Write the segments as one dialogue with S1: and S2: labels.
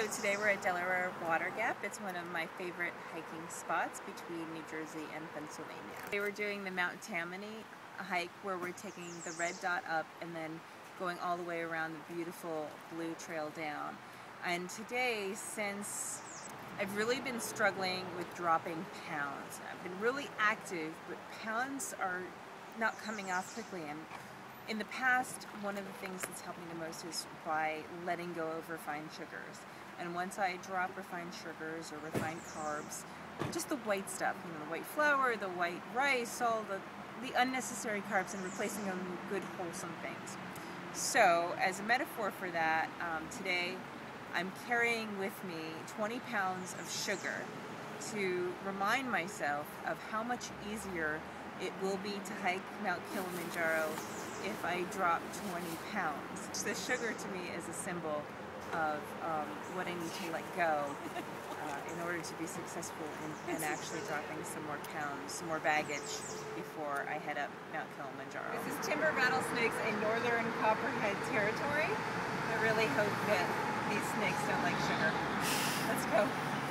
S1: So today we're at Delaware Water Gap. It's one of my favorite hiking spots between New Jersey and Pennsylvania. Today we're doing the Mount Tammany hike where we're taking the red dot up and then going all the way around the beautiful blue trail down. And today, since I've really been struggling with dropping pounds, I've been really active, but pounds are not coming off quickly. And in the past, one of the things that's helped me the most is by letting go of refined sugars. And once I drop refined sugars or refined carbs, just the white stuff, you know, the white flour, the white rice, all the unnecessary carbs, and replacing them with good, wholesome things. So, as a metaphor for that, today I'm carrying with me 20 pounds of sugar to remind myself of how much easier it will be to hike Mount Kilimanjaro if I drop 20 pounds. The sugar to me is a symbol of what I need to let go in order to be successful in actually dropping some more pounds, some more baggage before I head up Mount Kilimanjaro. This is timber rattlesnakes in northern Copperhead territory. I really hope that these snakes don't like sugar. Let's go.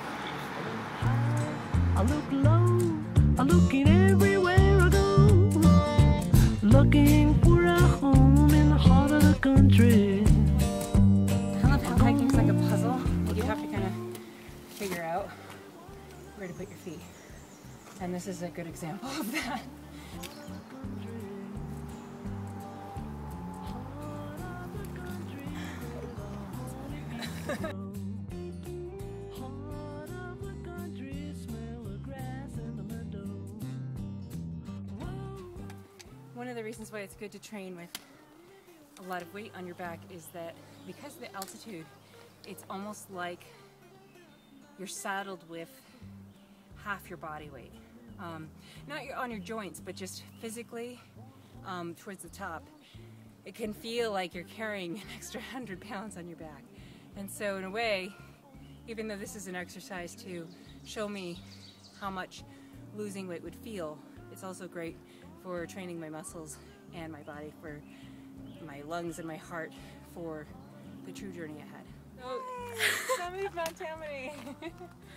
S2: I look low, I'm looking everywhere I go, looking for a home in the heart of the country.
S1: I love how hiking's like a puzzle. You have to kind of figure out where to put your feet. And this is a good example of that. One of the reasons why it's good to train with a lot of weight on your back is that because of the altitude, it's almost like you're saddled with half your body weight. Not on your joints, but just physically towards the top. It can feel like you're carrying an extra 100 pounds on your back. And so in a way, even though this is an exercise to show me how much losing weight would feel, it's also great for training my muscles and my body, for my lungs and my heart, for the true journey ahead. So, summit of Mount Tammany.